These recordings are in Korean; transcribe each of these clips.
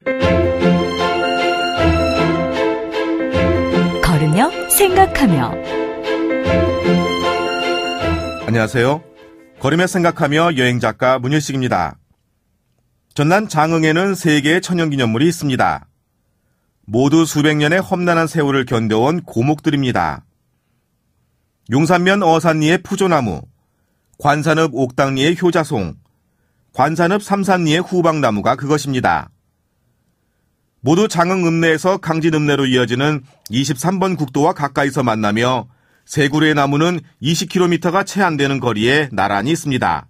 걸으며 생각하며. 안녕하세요. 걸으며 생각하며 여행작가 문일식입니다. 전남 장흥에는 3개의 천연기념물이 있습니다. 모두 수백 년의 험난한 세월을 견뎌온 고목들입니다. 용산면 어산리의 푸조나무, 관산읍 옥당리의 효자송, 관산읍 삼산리의 후방나무가 그것입니다. 모두 장흥 읍내에서 강진 읍내로 이어지는 23번 국도와 가까이서 만나며 세 그루의 나무는 20km가 채 안 되는 거리에 나란히 있습니다.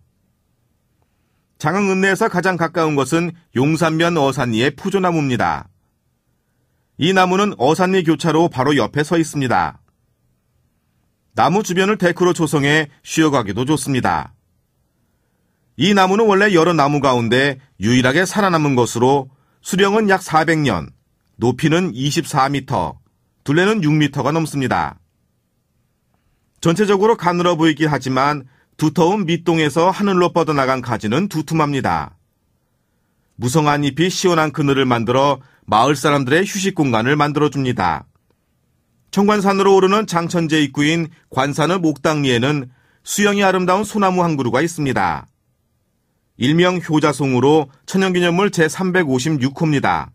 장흥 읍내에서 가장 가까운 것은 용산면 어산리의 푸조나무입니다. 이 나무는 어산리 교차로 바로 옆에 서 있습니다. 나무 주변을 데크로 조성해 쉬어가기도 좋습니다. 이 나무는 원래 여러 나무 가운데 유일하게 살아남은 것으로 수령은 약 400년, 높이는 24m, 둘레는 6m가 넘습니다. 전체적으로 가늘어 보이긴 하지만 두터운 밑동에서 하늘로 뻗어나간 가지는 두툼합니다. 무성한 잎이 시원한 그늘을 만들어 마을 사람들의 휴식 공간을 만들어줍니다. 청관산으로 오르는 장천제 입구인 관산읍 옥당리에는 수영이 아름다운 소나무 한 그루가 있습니다. 일명 효자송으로 천연기념물 제356호입니다.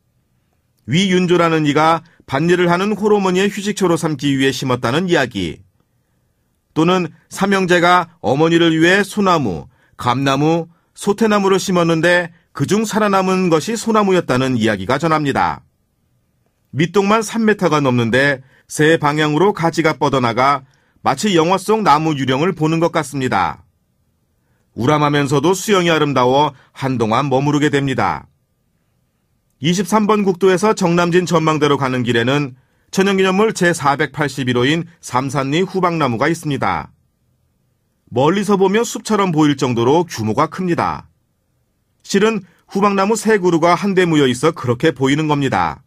위윤조라는 이가 밭일을 하는 홀어머니의 휴식처로 삼기 위해 심었다는 이야기, 또는 삼형제가 어머니를 위해 소나무, 감나무, 소태나무를 심었는데 그중 살아남은 것이 소나무였다는 이야기가 전합니다. 밑동만 3m가 넘는데 세 방향으로 가지가 뻗어나가 마치 영화 속 나무 유령을 보는 것 같습니다. 우람하면서도 수영이 아름다워 한동안 머무르게 됩니다. 23번 국도에서 정남진 전망대로 가는 길에는 천연기념물 제481호인 삼산리 후방나무가 있습니다. 멀리서 보면 숲처럼 보일 정도로 규모가 큽니다. 실은 후방나무 3그루가 한데 모여 있어 그렇게 보이는 겁니다.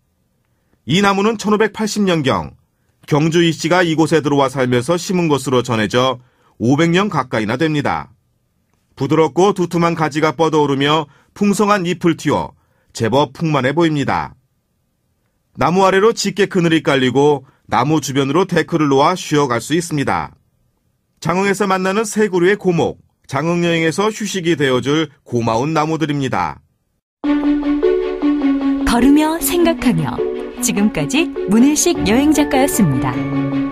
이 나무는 1580년경 경주 이씨가 이곳에 들어와 살면서 심은 것으로 전해져 500년 가까이나 됩니다. 부드럽고 두툼한 가지가 뻗어오르며 풍성한 잎을 틔워 제법 풍만해 보입니다. 나무 아래로 짙게 그늘이 깔리고 나무 주변으로 데크를 놓아 쉬어갈 수 있습니다. 장흥에서 만나는 세 그루의 고목, 장흥여행에서 휴식이 되어줄 고마운 나무들입니다. 걸으며 생각하며. 지금까지 문일식 여행작가였습니다.